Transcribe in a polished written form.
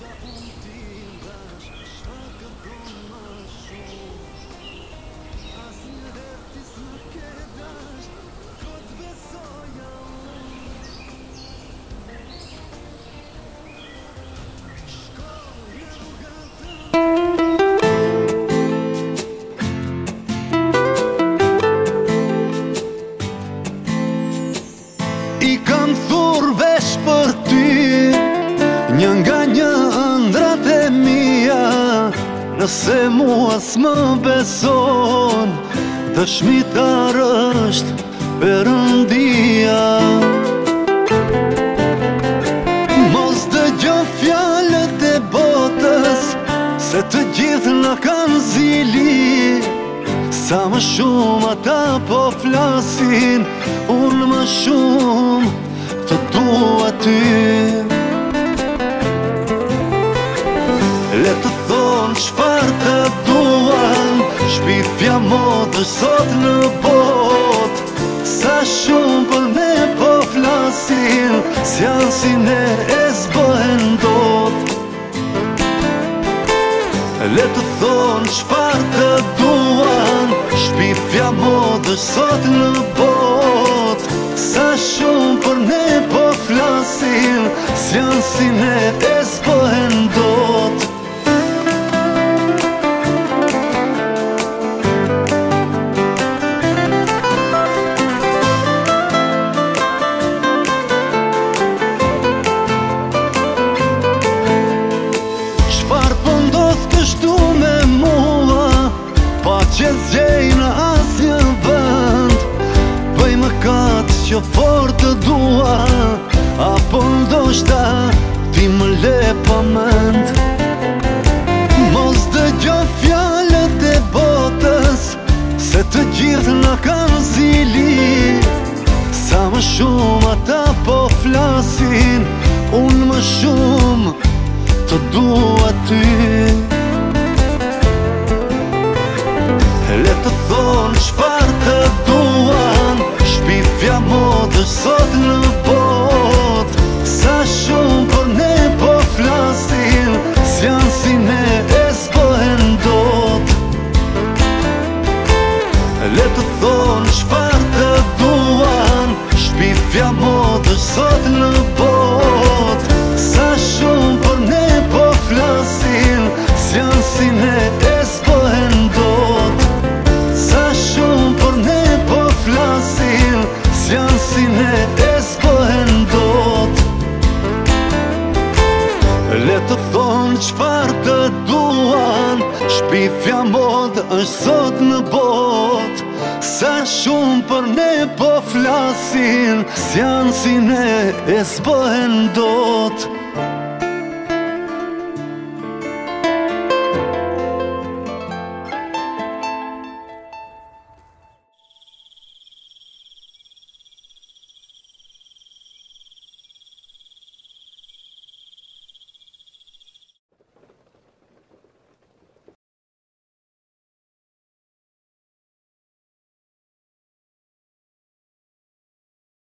I kam thur vesh për ty, një nga një ëndrat e mia. Nëse mua s'më beson, dëshmitar është Perëndia. Mos dëgjo fjalët e botës, se të gjithë na kanë zili. Sa më shumë ata po flasin, unë më shumë të dua ty. Le të thonë çfarë të duan, shpifja modës sot në botë. Sa shumë për ne po flasin, s'janë e s'bëhen dot. Le të thonë çfarë të duan, shpifja modës sot në botë. Sa shumë për ne po flasin, s'janë e s'bëhen dot. Që zgjej në asnjë vend, bëj mëkat që fort të dua, apo ndoshta ti më le pa mend. Mos dëgjo fjalët e botës, se të gjithë na kanë zili. Sa më shumë ata po flasin, unë më shumë të dua ty. Le të thonë çfarë të duan, shpifja modës sot në botë. Sa shumë për ne po flasin, s'janë e s'bëhen dot. Le të thonë çfarë të duan, shpifja modës sot në botë. Sa shumë për ne po flasin, s'janë e s'bëhen dot. Sa shumë për ne po flasin, s'janë e s'bëhen dot. Le të thonë çfarë të duan, shpifja modë është sot në botë. Sa shumë për ne po flasin, s'janë e s'bëhen dot.